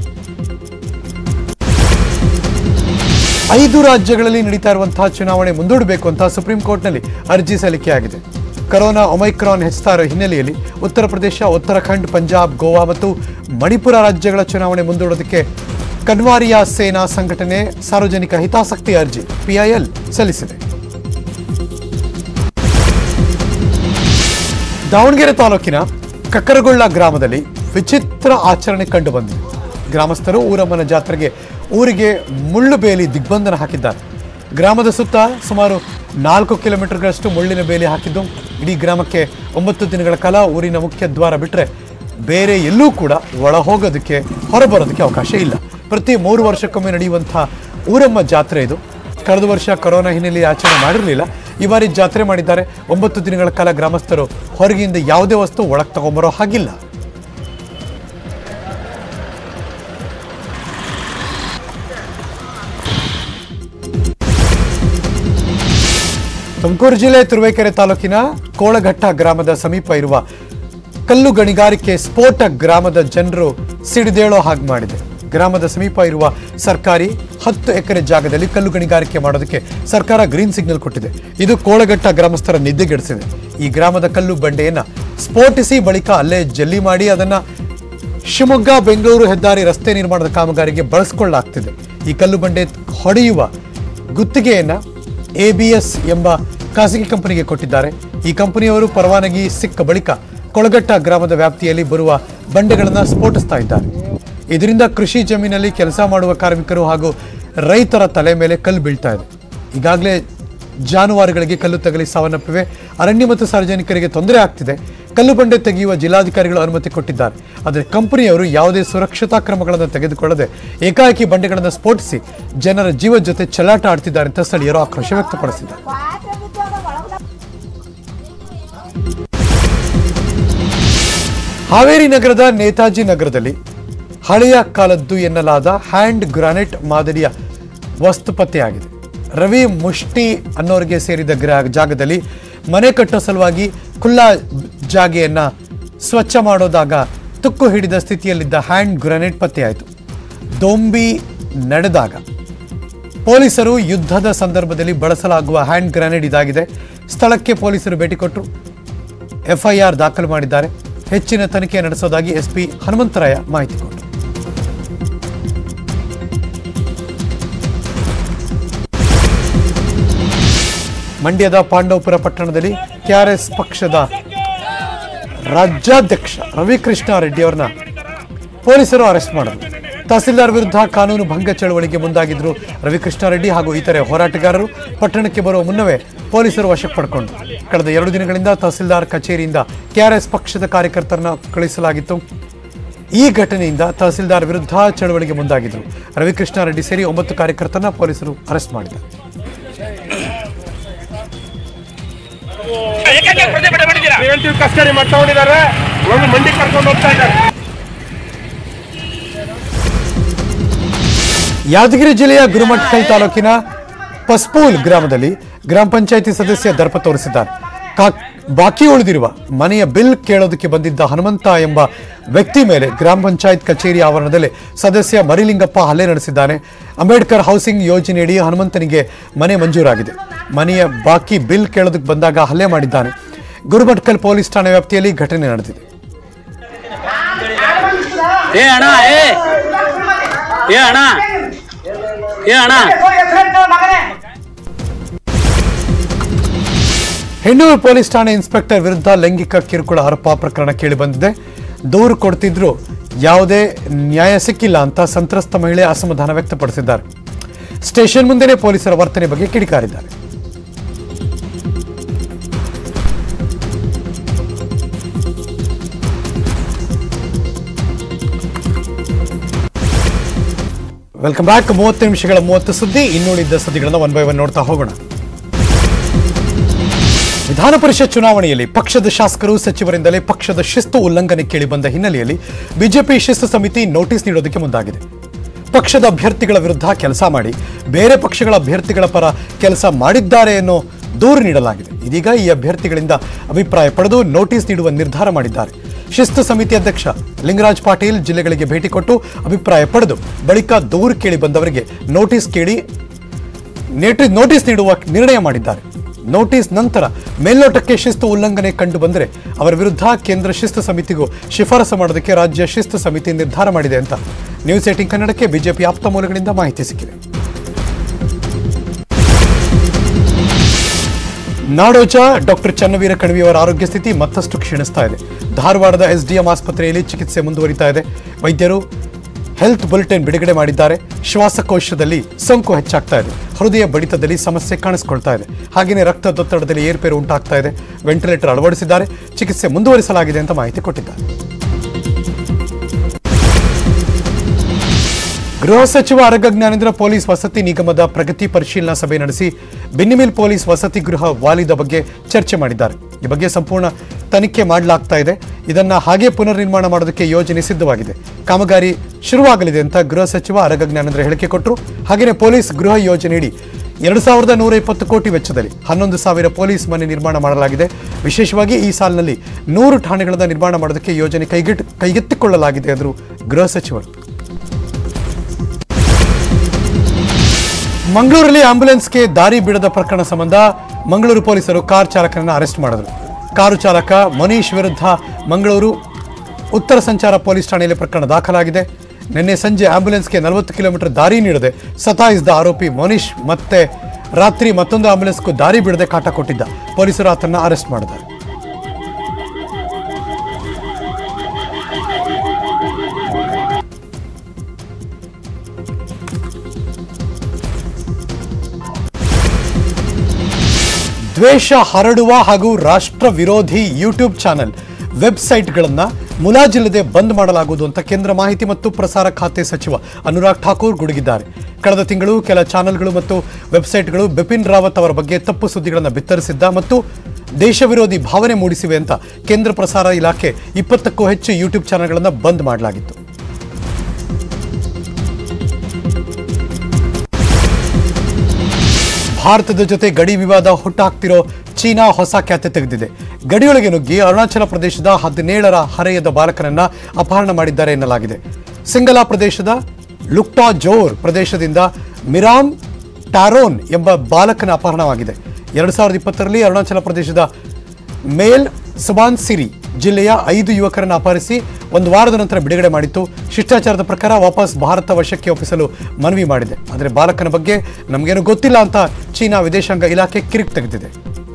ಐದು ರಾಜ್ಯಗಳಲ್ಲಿ ನಡೀತಾ ಇರುವಂತಹ ಚುನಾವಣೆ ಮುಂದೂಡಬೇಕು ಅಂತ ಸುಪ್ರೀಂ ಕೋರ್ಟ್ನಲ್ಲಿ ಅರ್ಜಿ ಸಲ್ಲಿಕೆಯಾಗಿದೆ. ಕೊರೋನಾ ಒಮೈಕ್ರಾನ್ ಹೆಚ್ಚುತ್ತಾ ಇರೋ ಹಿನ್ನೆಲೆಯಲ್ಲಿ ಉತ್ತರ ಪ್ರದೇಶ, ಉತ್ತರಾಖಂಡ್, ಪಂಜಾಬ್, ಗೋವಾ ಮತ್ತು ಮಣಿಪುರ ರಾಜ್ಯಗಳ ಚುನಾವಣೆ ಮುಂದೂಡೋದಕ್ಕೆ ಕನ್ವಾರಿಯಾ ಸೇನಾ ಸಂಘಟನೆ ಸಾರ್ವಜನಿಕ ಹಿತಾಸಕ್ತಿ ಅರ್ಜಿ ಪಿಐಎಲ್ ಸಲ್ಲಿಸಿದೆ. ದಾವಣಗೆರೆ ತಾಲೂಕಿನ ಕಕ್ಕರಗೊಳ್ಳ ಗ್ರಾಮದಲ್ಲಿ ವಿಚಿತ್ರ ಆಚರಣೆ ಕಂಡುಬಂದಿದೆ. ಗ್ರಾಮಸ್ಥರು ಊರಮ್ಮನ ಜಾತ್ರೆಗೆ ಊರಿಗೆ ಮುಳ್ಳು ಬೇಲಿ ದಿಗ್ಬಂಧನ ಹಾಕಿದ್ದಾರೆ. ಗ್ರಾಮದ ಸುತ್ತ ಸುಮಾರು ನಾಲ್ಕು ಕಿಲೋಮೀಟರ್ಗಳಷ್ಟು ಮುಳ್ಳಿನ ಬೇಲಿ ಹಾಕಿದ್ದು ಇಡೀ ಗ್ರಾಮಕ್ಕೆ ಒಂಬತ್ತು ದಿನಗಳ ಕಾಲ ಊರಿನ ಮುಖ್ಯ ದ್ವಾರ ಬಿಟ್ಟರೆ ಬೇರೆ ಎಲ್ಲೂ ಕೂಡ ಒಳ ಹೋಗೋದಕ್ಕೆ ಹೊರಬರೋದಕ್ಕೆ ಅವಕಾಶ ಇಲ್ಲ. ಪ್ರತಿ ಮೂರು ವರ್ಷಕ್ಕೊಮ್ಮೆ ನಡೆಯುವಂಥ ಊರಮ್ಮ ಜಾತ್ರೆ ಇದು. ಕಳೆದ ವರ್ಷ ಕೊರೋನಾ ಹಿನ್ನೆಲೆಯಲ್ಲಿ ಆಚರಣೆ ಮಾಡಿರಲಿಲ್ಲ. ಈ ಬಾರಿ ಜಾತ್ರೆ ಮಾಡಿದ್ದಾರೆ. ಒಂಬತ್ತು ದಿನಗಳ ಕಾಲ ಗ್ರಾಮಸ್ಥರು ಹೊರಗಿಂದ ಯಾವುದೇ ವಸ್ತು ಒಳಗೆ ತಗೊಂಬರೋ ಹಾಗಿಲ್ಲ. ತುಮಕೂರು ಜಿಲ್ಲೆ ತುರುವೇಕೆರೆ ತಾಲೂಕಿನ ಕೋಳಘಟ್ಟ ಗ್ರಾಮದ ಸಮೀಪ ಇರುವ ಕಲ್ಲು ಗಣಿಗಾರಿಕೆ ಸ್ಫೋಟ ಗ್ರಾಮದ ಜನರು ಸಿಡಿದೇಳೋ ಹಾಗೆ ಮಾಡಿದೆ. ಗ್ರಾಮದ ಸಮೀಪ ಇರುವ ಸರ್ಕಾರಿ ಹತ್ತು ಎಕರೆ ಜಾಗದಲ್ಲಿ ಕಲ್ಲು ಗಣಿಗಾರಿಕೆ ಮಾಡೋದಕ್ಕೆ ಸರ್ಕಾರ ಗ್ರೀನ್ ಸಿಗ್ನಲ್ ಕೊಟ್ಟಿದೆ. ಇದು ಕೋಳಘಟ್ಟ ಗ್ರಾಮಸ್ಥರ ನಿದ್ದೆಗೆಡಿಸಿದೆ. ಈ ಗ್ರಾಮದ ಕಲ್ಲು ಬಂಡೆಯನ್ನ ಸ್ಫೋಟಿಸಿ ಬಳಿಕ ಅಲ್ಲೇ ಜಲ್ಲಿ ಮಾಡಿ ಅದನ್ನ ಶಿವಮೊಗ್ಗ ಬೆಂಗಳೂರು ಹೆದ್ದಾರಿ ರಸ್ತೆ ನಿರ್ಮಾಣದ ಕಾಮಗಾರಿಗೆ ಬಳಸಿಕೊಳ್ಳಲಾಗ್ತಿದೆ. ಈ ಕಲ್ಲು ಬಂಡೆ ಹೊಡೆಯುವ ಗುತ್ತಿಗೆಯನ್ನ ಎಬಿಎಸ್ ಎಂಬ ಖಾಸಗಿ ಕಂಪನಿಗೆ ಕೊಟ್ಟಿದ್ದಾರೆ. ಈ ಕಂಪನಿಯವರು ಪರವಾನಗಿ ಸಿಕ್ಕ ಬಳಿಕ ಕೊಳಗಟ್ಟ ಗ್ರಾಮದ ವ್ಯಾಪ್ತಿಯಲ್ಲಿ ಬರುವ ಬಂಡೆಗಳನ್ನು ಸ್ಫೋಟಿಸ್ತಾ ಇದ್ದಾರೆ. ಇದರಿಂದ ಕೃಷಿ ಜಮೀನಲ್ಲಿ ಕೆಲಸ ಮಾಡುವ ಕಾರ್ಮಿಕರು ಹಾಗೂ ರೈತರ ತಲೆ ಮೇಲೆ ಕಲ್ಲು ಬೀಳ್ತಾ ಇದೆ. ಈಗಾಗಲೇ ಜಾನುವಾರುಗಳಿಗೆ ಕಲ್ಲು ತಗಲಿ ಸಾವನ್ನಪ್ಪಿವೆ. ಅರಣ್ಯ ಮತ್ತು ಸಾರ್ವಜನಿಕರಿಗೆ ತೊಂದರೆ ಆಗ್ತಿದೆ. ಕಲ್ಲು ಬಂಡೆ ತೆಗೆಯುವ ಜಿಲ್ಲಾಧಿಕಾರಿಗಳು ಅನುಮತಿ ಕೊಟ್ಟಿದ್ದಾರೆ. ಆದರೆ ಕಂಪನಿಯವರು ಯಾವುದೇ ಸುರಕ್ಷತಾ ಕ್ರಮಗಳನ್ನು ತೆಗೆದುಕೊಳ್ಳದೆ ಏಕಾಏಕಿ ಬಂಡೆಗಳನ್ನು ಸ್ಫೋಟಿಸಿ ಜನರ ಜೀವದ ಜೊತೆ ಚೆಲ್ಲಾಟ ಆಡ್ತಿದ್ದಾರೆ ಅಂತ ಸ್ಥಳೀಯರು ಆಕ್ರೋಶ ವ್ಯಕ್ತಪಡಿಸಿದ್ದಾರೆ. ಹಾವೇರಿ ನಗರದ ನೇತಾಜಿ ನಗರದಲ್ಲಿ ಹಳೆಯ ಕಾಲದ್ದು ಎನ್ನಲಾದ ಹ್ಯಾಂಡ್ ಗ್ರಾನೈಟ್ ಮಾದರಿಯ ವಸ್ತು ಪತ್ತೆಯಾಗಿದೆ. ರವಿ ಮುಷ್ಟಿ ಅನ್ನೋರಿಗೆ ಸೇರಿದ ಗ್ರಾ ಜಾಗದಲ್ಲಿ ಮನೆ ಕಟ್ಟೋ ಸಲುವಾಗಿ ಖುಲ್ಲಾ ಜಾಗೆಯನ್ನ ಸ್ವಚ್ಛ ಮಾಡೋದಾಗ ತುಕ್ಕು ಹಿಡಿದ ಸ್ಥಿತಿಯಲ್ಲಿದ್ದ ಹ್ಯಾಂಡ್ ಗ್ರಾನೈಟ್ ಪತ್ತೆಯಾಯಿತು. ದೊಂಬಿ ನಡೆದಾಗ ಪೊಲೀಸರು ಯುದ್ಧದ ಸಂದರ್ಭದಲ್ಲಿ ಬಳಸಲಾಗುವ ಹ್ಯಾಂಡ್ ಗ್ರಾನೈಟ್ ಇದಾಗಿದೆ. ಸ್ಥಳಕ್ಕೆ ಪೊಲೀಸರು ಭೇಟಿ ಕೊಟ್ಟರು. ಎಫ್ಐಆರ್ ದಾಖಲು ಮಾಡಿದ್ದಾರೆ. ಹೆಚ್ಚಿನ ತನಿಖೆ ನಡೆಸೋದಾಗಿ ಎಸ್ಪಿ ಹನುಮಂತರಾಯ ಮಾಹಿತಿ ಕೊಟ್ಟರು. ಮಂಡ್ಯದ ಪಾಂಡವಪುರ ಪಟ್ಟಣದಲ್ಲಿ ಕೆಆರ್ಎಸ್ ಪಕ್ಷದ ರಾಜ್ಯಾಧ್ಯಕ್ಷ ರವಿಕೃಷ್ಣ ರೆಡ್ಡಿ ಅವರನ್ನ ಪೊಲೀಸರು ಅರೆಸ್ಟ್ ಮಾಡಿದರು. ತಹಸೀಲ್ದಾರ್ ವಿರುದ್ಧ ಕಾನೂನು ಭಂಗ ಚಳವಳಿಗೆ ಮುಂದಾಗಿದ್ರು ರವಿಕೃಷ್ಣ ರೆಡ್ಡಿ ಹಾಗೂ ಇತರೆ ಹೋರಾಟಗಾರರು. ಪಟ್ಟಣಕ್ಕೆ ಬರುವ ಮುನ್ನವೇ ಪೊಲೀಸರು ವಶಕ್ಕೆ ಪಡ್ಕೊಂಡ್ರು. ಕಳೆದ ಎರಡು ದಿನಗಳಿಂದ ತಹಸೀಲ್ದಾರ್ ಕಚೇರಿಯಿಂದ ಕೆಆರ್ಎಸ್ ಪಕ್ಷದ ಕಾರ್ಯಕರ್ತರನ್ನ ಕಳಿಸಲಾಗಿತ್ತು. ಈ ಘಟನೆಯಿಂದ ತಹಸೀಲ್ದಾರ್ ವಿರುದ್ಧ ಚಳವಳಿಗೆ ಮುಂದಾಗಿದ್ರು ರವಿಕೃಷ್ಣ ರೆಡ್ಡಿ ಸೇರಿ ಒಂಬತ್ತು ಕಾರ್ಯಕರ್ತರನ್ನ ಪೊಲೀಸರು ಅರೆಸ್ಟ್ ಮಾಡಿದ್ದಾರೆ. ಯಾದಗಿರಿ ಜಿಲ್ಲೆಯ ಗುರುಮಠಕಲ್ ತಾಲೂಕಿನ ಪಸ್ಪೂಲ್ ಗ್ರಾಮದಲ್ಲಿ ಗ್ರಾಮ ಪಂಚಾಯಿತಿ ಸದಸ್ಯ ದರ್ಪ ತೋರಿಸಿದ್ದಾರೆ. ಬಾಕಿ ಉಳಿದಿರುವ ಮನೆಯ ಬಿಲ್ ಕೇಳೋದಕ್ಕೆ ಬಂದಿದ್ದ ಹನುಮಂತ ಎಂಬ ವ್ಯಕ್ತಿ ಮೇಲೆ ಗ್ರಾಮ ಪಂಚಾಯತ್ ಕಚೇರಿ ಆವರಣದಲ್ಲಿ ಸದಸ್ಯ ಮರಿಲಿಂಗಪ್ಪ ಹಲ್ಲೆ ನಡೆಸಿದ್ದಾನೆ. ಅಂಬೇಡ್ಕರ್ ಹೌಸಿಂಗ್ ಯೋಜನೆಯಡಿ ಹನುಮಂತನಿಗೆ ಮನೆ ಮಂಜೂರಾಗಿದೆ. ಮನೆಯ ಬಾಕಿ ಬಿಲ್ ಕೇಳೋದಕ್ಕೆ ಬಂದಾಗ ಹಲ್ಲೆ ಮಾಡಿದ್ದಾನೆ. ಗುರುಮಠಕಲ್ ಪೊಲೀಸ್ ಠಾಣೆ ವ್ಯಾಪ್ತಿಯಲ್ಲಿ ಘಟನೆ ನಡೆದಿದೆ. ಹೆಣ್ಣೂರು ಪೊಲೀಸ್ ಠಾಣೆ ಇನ್ಸ್ಪೆಕ್ಟರ್ ವಿರುದ್ಧ ಲೈಂಗಿಕ ಕಿರುಕುಳ ಆರೋಪ ಪ್ರಕರಣ ಕೇಳಿಬಂದಿದೆ. ದೂರು ಕೊಡ್ತಿದ್ರು ಯಾವುದೇ ನ್ಯಾಯ ಸಿಕ್ಕಿಲ್ಲ ಅಂತ ಸಂತ್ರಸ್ತ ಮಹಿಳೆ ಅಸಮಾಧಾನ ವ್ಯಕ್ತಪಡಿಸಿದ್ದಾರೆ. ಸ್ಟೇಷನ್ ಮುಂದೆನೇ ಪೊಲೀಸರ ವರ್ತನೆ ಬಗ್ಗೆ ಕಿಡಿಕಾರಿದ್ದಾರೆ. Welcome back. ಮೂವತ್ತು ನಿಮಿಷಗಳ ಮೂವತ್ತು ಸುದ್ದಿ. ಇನ್ನುಳಿದ ಸುದ್ದಿಗಳನ್ನು ಒನ್ ಬೈ ಒನ್ ನೋಡ್ತಾ ಹೋಗೋಣ. ವಿಧಾನ ಪರಿಷತ್ ಚುನಾವಣೆಯಲ್ಲಿ ಪಕ್ಷದ ಶಾಸಕರು ಸಚಿವರಿಂದಲೇ ಪಕ್ಷದ ಶಿಸ್ತು ಉಲ್ಲಂಘನೆ ಕೇಳಿಬಂದ ಹಿನ್ನೆಲೆಯಲ್ಲಿ ಬಿಜೆಪಿ ಶಿಸ್ತು ಸಮಿತಿ ನೋಟಿಸ್ ನೀಡೋದಕ್ಕೆ ಮುಂದಾಗಿದೆ. ಪಕ್ಷದ ಅಭ್ಯರ್ಥಿಗಳ ವಿರುದ್ಧ ಕೆಲಸ ಮಾಡಿ ಬೇರೆ ಪಕ್ಷಗಳ ಅಭ್ಯರ್ಥಿಗಳ ಪರ ಕೆಲಸ ಮಾಡಿದ್ದಾರೆ ಅನ್ನೋ ದೂರು ನೀಡಲಾಗಿದೆ. ಇದೀಗ ಈ ಅಭ್ಯರ್ಥಿಗಳಿಂದ ಅಭಿಪ್ರಾಯ ಪಡೆದು ನೋಟಿಸ್ ನೀಡುವ ನಿರ್ಧಾರ ಮಾಡಿದ್ದಾರೆ. ಶಿಸ್ತು ಸಮಿತಿ ಅಧ್ಯಕ್ಷ ಲಿಂಗರಾಜ್ ಪಾಟೀಲ್ ಜಿಲ್ಲೆಗಳಿಗೆ ಭೇಟಿ ಕೊಟ್ಟು ಅಭಿಪ್ರಾಯ ಪಡೆದು ಬಳಿಕ ದೂರು ಕೇಳಿ ಬಂದವರಿಗೆ ನೋಟಿಸ್ ಕೇಳಿ ನೋಟಿಸ್ ನೀಡುವ ನಿರ್ಣಯ ಮಾಡಿದ್ದಾರೆ. ನೋಟಿಸ್ ನಂತರ ಮೇಲ್ನೋಟಕ್ಕೆ ಶಿಸ್ತು ಉಲ್ಲಂಘನೆ ಕಂಡು ಬಂದರೆ ಅವರ ವಿರುದ್ಧ ಕೇಂದ್ರ ಶಿಸ್ತು ಸಮಿತಿಗೂ ಶಿಫಾರಸು ಮಾಡೋದಕ್ಕೆ ರಾಜ್ಯ ಶಿಸ್ತು ಸಮಿತಿ ನಿರ್ಧಾರ ಮಾಡಿದೆ ಅಂತ ನ್ಯೂಸ್ ಏಟೀನ್ ಕನ್ನಡಕ್ಕೆ ಬಿಜೆಪಿ ಆಪ್ತ ಮೂಲಗಳಿಂದ ಮಾಹಿತಿ ಸಿಕ್ಕಿದೆ. ನಾಡೋಜ ಡಾಕ್ಟರ್ ಚನ್ನವೀರ ಕಣವಿಯವರ ಆರೋಗ್ಯ ಸ್ಥಿತಿ ಮತ್ತಷ್ಟು ಕ್ಷೀಣಿಸ್ತಾ ಇದೆ. ಧಾರವಾಡದ ಎಸ್ಡಿಎಂ ಆಸ್ಪತ್ರೆಯಲ್ಲಿ ಚಿಕಿತ್ಸೆ ಮುಂದುವರಿತಾ ಇದೆ. ವೈದ್ಯರು ಹೆಲ್ತ್ ಬುಲೆಟಿನ್ ಬಿಡುಗಡೆ ಮಾಡಿದ್ದಾರೆ. ಶ್ವಾಸಕೋಶದಲ್ಲಿ ಸೋಂಕು ಹೆಚ್ಚಾಗ್ತಾ ಇದೆ. ಹೃದಯ ಬಡಿತದಲ್ಲಿ ಸಮಸ್ಯೆ ಕಾಣಿಸಿಕೊಳ್ತಾ ಇದೆ. ಹಾಗೆಯೇ ರಕ್ತದೊತ್ತಡದಲ್ಲಿ ಏರ್ಪೇರು ಉಂಟಾಗ್ತಾ ಇದೆ. ವೆಂಟಿಲೇಟರ್ ಅಳವಡಿಸಿದ್ದಾರೆ. ಚಿಕಿತ್ಸೆ ಮುಂದುವರಿಸಲಾಗಿದೆ ಅಂತ ಮಾಹಿತಿ ಕೊಟ್ಟಿದ್ದಾರೆ. ಗೃಹ ಸಚಿವ ಆರಗ ಜ್ಞಾನೇಂದ್ರ ಪೊಲೀಸ್ ವಸತಿ ನಿಗಮದ ಪ್ರಗತಿ ಪರಿಶೀಲನಾ ಸಭೆ ನಡೆಸಿ ಬಿನ್ನಿಮಿಲ್ ಪೊಲೀಸ್ ವಸತಿ ಗೃಹ ವಾಲಿದ ಬಗ್ಗೆ ಚರ್ಚೆ ಮಾಡಿದ್ದಾರೆ. ಈ ಬಗ್ಗೆ ಸಂಪೂರ್ಣ ತನಿಖೆ ಮಾಡಲಾಗ್ತಾ ಇದೆ. ಇದನ್ನ ಹಾಗೆ ಪುನರ್ ನಿರ್ಮಾಣ ಮಾಡೋದಕ್ಕೆ ಯೋಜನೆ ಸಿದ್ಧವಾಗಿದೆ. ಕಾಮಗಾರಿ ಶುರುವಾಗಲಿದೆ ಅಂತ ಗೃಹ ಸಚಿವ ಆರಗ ಜ್ಞಾನೇಂದ್ರ ಹೇಳಿಕೆ ಕೊಟ್ಟರು. ಹಾಗೆಯೇ ಪೊಲೀಸ್ ಗೃಹ ಯೋಜನೆಯಡಿ ಎರಡು ಸಾವಿರದ ನೂರ ಇಪ್ಪತ್ತು ಕೋಟಿ ವೆಚ್ಚದಲ್ಲಿ ಹನ್ನೊಂದು ಸಾವಿರ ಪೊಲೀಸ್ ಮನೆ ನಿರ್ಮಾಣ ಮಾಡಲಾಗಿದೆ. ವಿಶೇಷವಾಗಿ ಈ ಸಾಲಿನಲ್ಲಿ ನೂರು ಠಾಣೆಗಳನ್ನು ನಿರ್ಮಾಣ ಮಾಡೋದಕ್ಕೆ ಯೋಜನೆ ಕೈಗೆಟ್ ಕೈಗೆತ್ತಿಕೊಳ್ಳಲಾಗಿದೆ ಎಂದರು ಗೃಹ ಸಚಿವರು. ಮಂಗಳೂರಲ್ಲಿ ಆಂಬ್ಯುಲೆನ್ಸ್ಗೆ ದಾರಿ ಬಿಡದ ಪ್ರಕರಣ ಸಂಬಂಧ ಮಂಗಳೂರು ಪೊಲೀಸರು ಕಾರ್ ಚಾಲಕನನ್ನು ಅರೆಸ್ಟ್ ಮಾಡಿದರು. ಕಾರು ಚಾಲಕ ಮನೀಶ್ ವಿರುದ್ಧ ಮಂಗಳೂರು ಉತ್ತರ ಸಂಚಾರ ಪೊಲೀಸ್ ಠಾಣೆಯಲ್ಲಿ ಪ್ರಕರಣ ದಾಖಲಾಗಿದೆ. ನಿನ್ನೆ ಸಂಜೆ ಆಂಬ್ಯುಲೆನ್ಸ್ಗೆ ನಲವತ್ತು ಕಿಲೋಮೀಟರ್ ದಾರಿ ನೀಡದೆ ಸತಾಯಿಸಿದ ಆರೋಪಿ ಮನೀಶ್ ಮತ್ತೆ ರಾತ್ರಿ ಮತ್ತೊಂದು ಆಂಬ್ಯುಲೆನ್ಸ್ಗೂ ದಾರಿ ಬಿಡದೆ ಕಾಟ ಕೊಟ್ಟಿದ್ದ. ಪೊಲೀಸರು ಆತನ ಅರೆಸ್ಟ್ ಮಾಡಿದ್ದಾರೆ. ದ್ವೇಷ ಹರಡುವ ಹಾಗೂ ರಾಷ್ಟ್ರ ವಿರೋಧಿ ಯೂಟ್ಯೂಬ್ ಚಾನೆಲ್ ವೆಬ್ಸೈಟ್ಗಳನ್ನು ಮುಲಾಜಿಲ್ಲದೆ ಬಂದ್ ಮಾಡಲಾಗುವುದು ಅಂತ ಕೇಂದ್ರ ಮಾಹಿತಿ ಮತ್ತು ಪ್ರಸಾರ ಖಾತೆ ಸಚಿವ ಅನುರಾಗ್ ಠಾಕೂರ್ ಗುಡುಗಿದ್ದಾರೆ. ಕಳೆದ ತಿಂಗಳು ಕೆಲ ಚಾನೆಲ್ಗಳು ಮತ್ತು ವೆಬ್ಸೈಟ್ಗಳು ಬಿಪಿನ್ ರಾವತ್ ಅವರ ಬಗ್ಗೆ ತಪ್ಪು ಸುದ್ದಿಗಳನ್ನು ಬಿತ್ತರಿಸಿದ್ದ ಮತ್ತು ದೇಶ ವಿರೋಧಿ ಭಾವನೆ ಮೂಡಿಸಿವೆ ಅಂತ ಕೇಂದ್ರ ಪ್ರಸಾರ ಇಲಾಖೆ ಇಪ್ಪತ್ತಕ್ಕೂ ಹೆಚ್ಚು ಯೂಟ್ಯೂಬ್ ಚಾನೆಲ್ಗಳನ್ನು ಬಂದ್ ಮಾಡಲಾಗಿತ್ತು. ಭಾರತದ ಜೊತೆ ಗಡಿ ವಿವಾದ ಹುಟ್ಟಾಕ್ತಿರೋ ಚೀನಾ ಹೊಸ ಖ್ಯಾತೆ ತೆಗೆದಿದೆ. ಗಡಿಯೊಳಗೆ ನುಗ್ಗಿ ಅರುಣಾಚಲ ಪ್ರದೇಶದ ಹದಿನೇಳರ ಹರೆಯದ ಬಾಲಕನನ್ನ ಅಪಹರಣ ಮಾಡಿದ್ದಾರೆ ಎನ್ನಲಾಗಿದೆ. ಸಿಂಗಲಾ ಪ್ರದೇಶದ ಲುಕ್ಟಾ ಜೋರ್ ಪ್ರದೇಶದಿಂದ ಮಿರಾಮ್ ಟ್ಯಾರೋನ್ ಎಂಬ ಬಾಲಕನ ಅಪಹರಣವಾಗಿದೆ. ಎರಡು ಸಾವಿರದ ಇಪ್ಪತ್ತರಲ್ಲಿ ಅರುಣಾಚಲ ಪ್ರದೇಶದ ಮೇಲ್ ಸುಬಾನ್ಸಿರಿ ಜಿಲ್ಲೆಯ ಐದು ಯುವಕರನ್ನು ಅಪಹರಿಸಿ ಒಂದು ವಾರದ ನಂತರ ಬಿಡುಗಡೆ ಮಾಡಿತ್ತು. ಶಿಷ್ಟಾಚಾರದ ಪ್ರಕಾರ ವಾಪಸ್ ಭಾರತ ವಶಕ್ಕೆ ಒಪ್ಪಿಸಲು ಮನವಿ ಮಾಡಿದೆ. ಆದರೆ ಬಾಲಕನ ಬಗ್ಗೆ ನಮಗೇನು ಗೊತ್ತಿಲ್ಲ ಅಂತ ಚೀನಾ ವಿದೇಶಾಂಗ ಇಲಾಖೆ ಕಿರಿಕ್ ತೆಗೆದಿದೆ.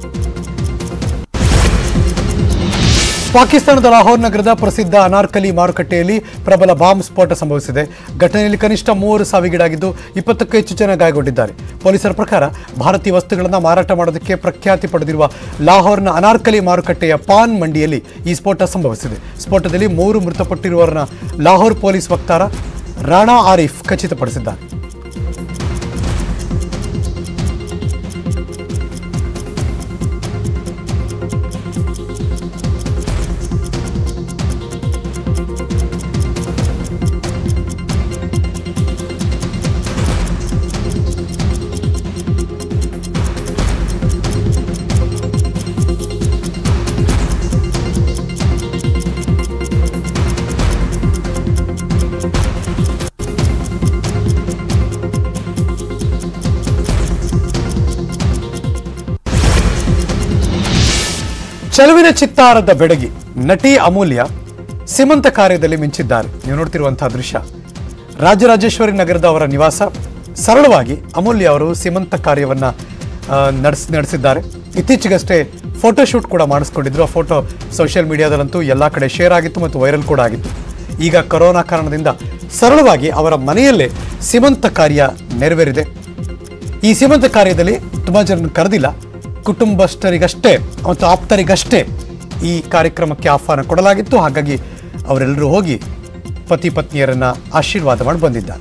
ಪಾಕಿಸ್ತಾನದ ಲಾಹೋರ್ ನಗರದ ಪ್ರಸಿದ್ಧ ಅನಾರ್ಕಲಿ ಮಾರುಕಟ್ಟೆಯಲ್ಲಿ ಪ್ರಬಲ ಬಾಂಬ್ ಸ್ಫೋಟ ಸಂಭವಿಸಿದೆ. ಘಟನೆಯಲ್ಲಿ ಕನಿಷ್ಠ ಮೂವರು ಸಾವಿಗೀಡಾಗಿದ್ದು ಇಪ್ಪತ್ತಕ್ಕೂ ಹೆಚ್ಚು ಜನ ಗಾಯಗೊಂಡಿದ್ದಾರೆ. ಪೊಲೀಸರ ಪ್ರಕಾರ ಭಾರತೀಯ ವಸ್ತುಗಳನ್ನು ಮಾರಾಟ ಮಾಡೋದಕ್ಕೆ ಪ್ರಖ್ಯಾತಿ ಪಡೆದಿರುವ ಲಾಹೋರ್ನ ಅನಾರ್ಕಲಿ ಮಾರುಕಟ್ಟೆಯ ಪಾನ್ ಮಂಡಿಯಲ್ಲಿ ಈ ಸ್ಫೋಟ ಸಂಭವಿಸಿದೆ. ಸ್ಫೋಟದಲ್ಲಿ ಮೂರು ಮೃತಪಟ್ಟಿರುವವರನ್ನ ಲಾಹೋರ್ ಪೊಲೀಸ್ ವಕ್ತಾರ ರಾಣಾ ಆರಿಫ್ ಖಚಿತಪಡಿಸಿದ್ದಾರೆ. ಚೆಲುವಿನ ಚಿತ್ತಾರದ ಬೆಡಗಿ ನಟಿ ಅಮೂಲ್ಯ ಸೀಮಂತ ಕಾರ್ಯದಲ್ಲಿ ಮಿಂಚಿದ್ದಾರೆ. ನೀವು ನೋಡ್ತಿರುವಂತಹ ದೃಶ್ಯ ರಾಜರಾಜೇಶ್ವರಿ ನಗರದ ಅವರ ನಿವಾಸ. ಸರಳವಾಗಿ ಅಮೂಲ್ಯ ಅವರು ಸೀಮಂತ ಕಾರ್ಯವನ್ನ ನಡೆಸ್ ನಡೆಸಿದ್ದಾರೆ. ಇತ್ತೀಚೆಗಷ್ಟೇ ಫೋಟೋಶೂಟ್ ಕೂಡ ಮಾಡಿಸ್ಕೊಂಡಿದ್ರು. ಆ ಫೋಟೋ ಸೋಷಿಯಲ್ ಮೀಡಿಯಾದಲ್ಲಂತೂ ಎಲ್ಲ ಕಡೆ ಶೇರ್ ಆಗಿತ್ತು ಮತ್ತು ವೈರಲ್ ಕೂಡ ಆಗಿತ್ತು. ಈಗ ಕೊರೋನಾ ಕಾರಣದಿಂದ ಸರಳವಾಗಿ ಅವರ ಮನೆಯಲ್ಲೇ ಸೀಮಂತ ಕಾರ್ಯ ನೆರವೇರಿದೆ. ಈ ಸೀಮಂತ ಕಾರ್ಯದಲ್ಲಿ ತುಂಬ ಜನರನ್ನು ಕರೆದಿಲ್ಲ, ಕುಟುಂಬಸ್ಥರಿಗಷ್ಟೇ ಮತ್ತು ಆಪ್ತರಿಗಷ್ಟೇ ಈ ಕಾರ್ಯಕ್ರಮಕ್ಕೆ ಆಹ್ವಾನ ಕೊಡಲಾಗಿತ್ತು. ಹಾಗಾಗಿ ಅವರೆಲ್ಲರೂ ಹೋಗಿ ಪತಿ ಪತ್ನಿಯರನ್ನ ಆಶೀರ್ವಾದ ಮಾಡಿ ಬಂದಿದ್ದಾರೆ.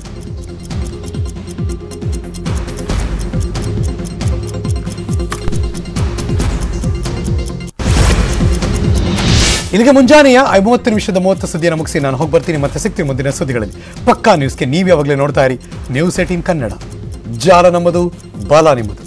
ಇಲ್ಲಿಗೆ ಮುಂಜಾನೆಯ ಐವತ್ತು ನಿಮಿಷದ ಮೂವತ್ತು ಸುದ್ದಿಯನ್ನು ಮುಗಿಸಿ ನಾನು ಹೋಗಿ ಬರ್ತೀನಿ. ಮತ್ತೆ ಸಿಗ್ತೀನಿ ಮುಂದಿನ ಸುದ್ದಿಗಳಲ್ಲಿ. ಪಕ್ಕಾ ನ್ಯೂಸ್ಗೆ ನೀವು ಯಾವಾಗಲೇ ನೋಡ್ತಾ ಇರಿ ನ್ಯೂಸ್ ಏಟೀನ್ ಕನ್ನಡ. ಜಾಲ ನಮ್ಮದು, ಬಾಲ ನಿಮ್ಮದು.